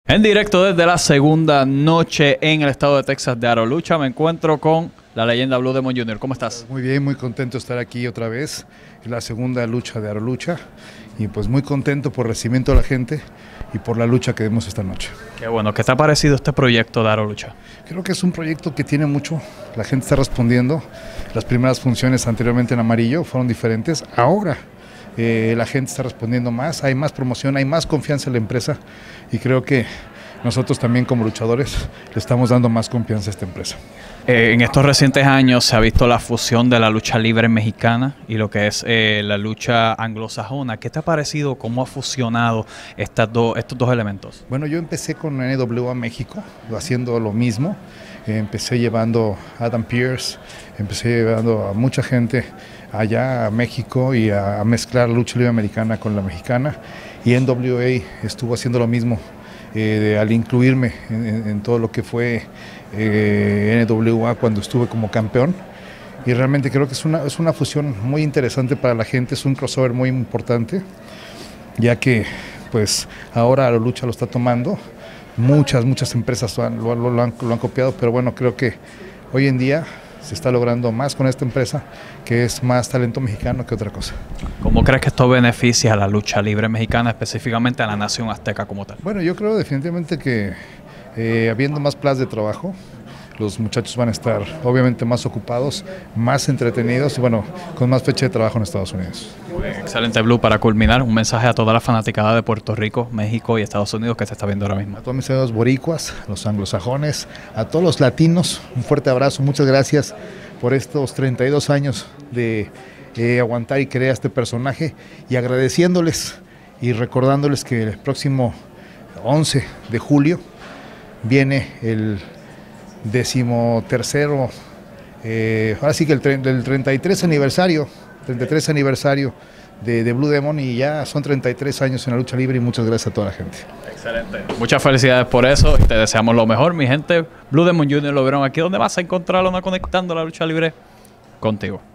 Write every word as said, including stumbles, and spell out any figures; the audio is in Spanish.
En directo desde la segunda noche en el estado de Texas de Aro Lucha, me encuentro con la leyenda Blue Demon junior ¿Cómo estás? Muy bien, muy contento de estar aquí otra vez en la segunda lucha de Aro Lucha y pues muy contento por el recibimiento de la gente y por la lucha que vemos esta noche. Qué bueno. ¿Qué te ha parecido este proyecto de Aro Lucha? Creo que es un proyecto que tiene mucho, la gente está respondiendo. Las primeras funciones anteriormente en amarillo fueron diferentes, ahora eh, la gente está respondiendo más, hay más promoción, hay más confianza en la empresa y creo que nosotros también como luchadores le estamos dando más confianza a esta empresa. Eh, en estos recientes años se ha visto la fusión de la lucha libre mexicana y lo que es eh, la lucha anglosajona. ¿Qué te ha parecido? ¿Cómo ha fusionado estas dos, estos dos elementos? Bueno, yo empecé con N W A México, haciendo lo mismo. Eh, empecé llevando a Adam Pearce, empecé llevando a mucha gente allá a México y a, a mezclar la lucha libre americana con la mexicana. Y N W A estuvo haciendo lo mismo. Eh, de, al incluirme en, en, en todo lo que fue eh, N W A cuando estuve como campeón, y realmente creo que es una, es una fusión muy interesante para la gente, es un crossover muy importante, ya que pues ahora la lucha lo está tomando, muchas, muchas empresas lo han, lo, lo, han, lo han copiado, pero bueno, creo que hoy en día se está logrando más con esta empresa, que es más talento mexicano que otra cosa. ¿Cómo crees que esto beneficia a la lucha libre mexicana, específicamente a la nación azteca como tal? Bueno, yo creo definitivamente que eh, habiendo más plazas de trabajo, los muchachos van a estar obviamente más ocupados, más entretenidos y bueno, con más fecha de trabajo en Estados Unidos. Excelente, Blue. Para culminar, un mensaje a toda la fanaticada de Puerto Rico, México y Estados Unidos que se está viendo ahora mismo. A todos mis amigos boricuas, los anglosajones, a todos los latinos, un fuerte abrazo, muchas gracias por estos treinta y dos años de eh, aguantar y crear este personaje y agradeciéndoles y recordándoles que el próximo once de julio viene el decimotercero, eh, ahora sí que el, el treinta y tres aniversario, treinta y tres aniversario de, de Blue Demon, y ya son treinta y tres años en la lucha libre y muchas gracias a toda la gente. Excelente. Muchas felicidades por eso y te deseamos lo mejor, mi gente. Blue Demon junior lo vieron aquí. ¿Dónde vas a encontrarlo? No conectando la lucha libre contigo.